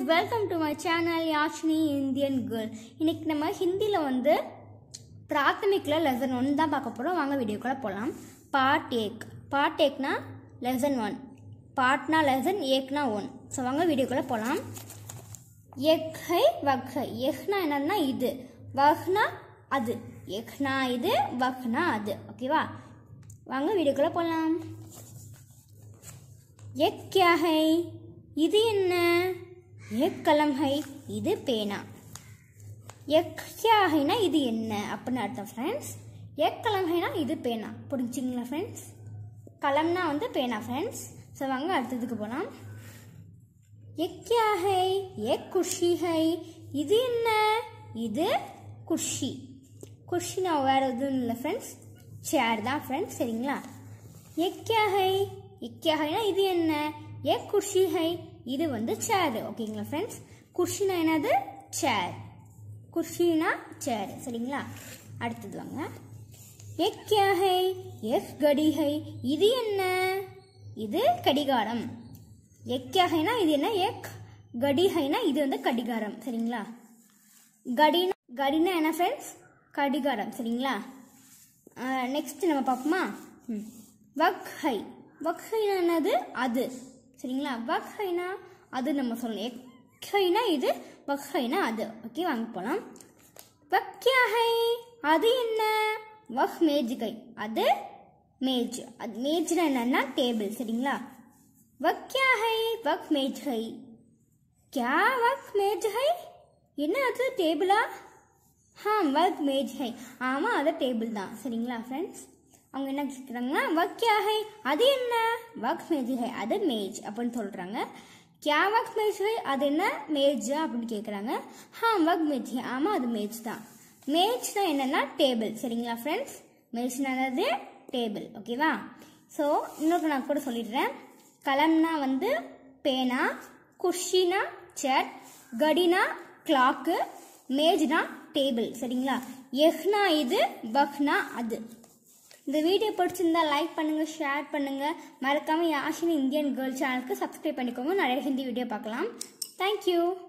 Welcome to my channel Yashini Indian girl. இன்னைக்கு நம்ம ஹிந்தியில் வந்து பிராத்தமிக்கில் லெசன் 1 தான் பார்க்க போகிறோம். வாங்க வீடியோக்குள்ளே போகலாம். பார்ட் ஏக்னா லெசன் 1, பார்ட்னா லெசன் ஏக்னா 1. ஸோ வாங்க வீடியோக்குள்ளே போகலாம். எக் ஹை வக் ஹை. எக்னா என்னன்னா இது, வக்னா அது. எக்னா இது, வக்னா அது. ஓகேவா, வாங்க வீடியோக்குள்ளே போகலாம். எக் கியா ஹை, இது என்ன? எக் கலம் ஹை, இது பேனா. எக் கியா ஹைனா இது என்ன அப்படின்னு அர்த்தம் ஃப்ரெண்ட்ஸ். எக் கலம் ஹைனா இது பேனா. புரிஞ்சுங்களா ஃப்ரெண்ட்ஸ்? கலம்னா வந்து பேனா ஃப்ரெண்ட்ஸ். ஸோ வாங்க அடுத்ததுக்கு போகலாம். எக் கியா ஹை, எக் குர்ஷி ஹை, இது என்ன? இது குர்ஷி. குர்ஷினா வேறு எதுவும் இல்லை ஃப்ரெண்ட்ஸ், சேர் தான் ஃப்ரெண்ட்ஸ். சரிங்களா? எக் கியா ஹை, எக் கியா ஹைனா இது என்ன? எக் குர்ஷி ஹை, இது வந்து சேர். ஓகேங்களா ஃப்ரெண்ட்ஸ்? குர்ஷினா என்னது? சேர். குர்ஷினா சேர். சரிங்களா? அடுத்தது வாங்க. எக் கியா ஹை, எக் கடி ஹை, இது என்ன? இது கடிகாரம். எக் கியா ஹைனா இது என்ன? எக் கடி ஹைனா இது வந்து கடிகாரம். சரிங்களா? கடினா என்ன ஃப்ரெண்ட்ஸ்? கடிகாரம். சரிங்களா? நெக்ஸ்ட் நம்ம பார்ப்போமா? வக் ஹை. வக் ஹைனா என்னது? அது. சரிங்களா? வக் ஹைனா அது நம்ம சொல்லணும். எக் ஹைனா இது, வக் ஹைனா அது. ஓகே, வாங்க போகலாம். வக் கியா ஹை, அது என்ன? வக் மேஜ் கை, அது மேஜ். அது மேஜ்னா என்னன்னா டேபிள். சரிங்களா? வக் கியா ஹை, வக் மேஜ் ஹை. கியா வக் மேஜ் ஹை, என்ன அது? டேபிளா? வக் மேஜ் ஹை. ஆமாம், அது டேபிள் தான். சரிங்களா ஃப்ரெண்ட்ஸ்? அவங்க என்ன கேட்குறாங்கன்னா வக் கியா ஹை, அது என்ன? வக் மேஜ் ஹை, அது மேஜ் அப்படின்னு சொல்கிறாங்க. கியா வக் மேஜ் ஹை, அது என்ன? மேஜா அப்படின்னு கேட்குறாங்க. வக் மேஜ் ஹை, ஆமாம் அது மேஜ் தான். மேஜ்னா என்னன்னா டேபிள். சரிங்களா ஃப்ரெண்ட்ஸ்? மேஜ்னா என்னது? டேபிள். ஓகேவா? ஸோ இன்னொரு நான் கூட சொல்லிடுறேன். கலம்னா வந்து பேனா, குர்ஷினா சேர், கடினா கிளாக்கு, மேஜ்னா டேபிள். சரிங்களா? எஹ்னா இது, வக்னா அது. இந்த வீடியோ பிடிச்சிருந்தா லைக் பண்ணுங்க, ஷேர் பண்ணுங்க. மறக்காம யாஷினி இந்தியன் கேர்ள் சேனலுக்கு சப்ஸ்கிரைப் பண்ணிக்கோங்க. நிறைய ஹிந்தி வீடியோ பார்க்கலாம். தேங்க்யூ.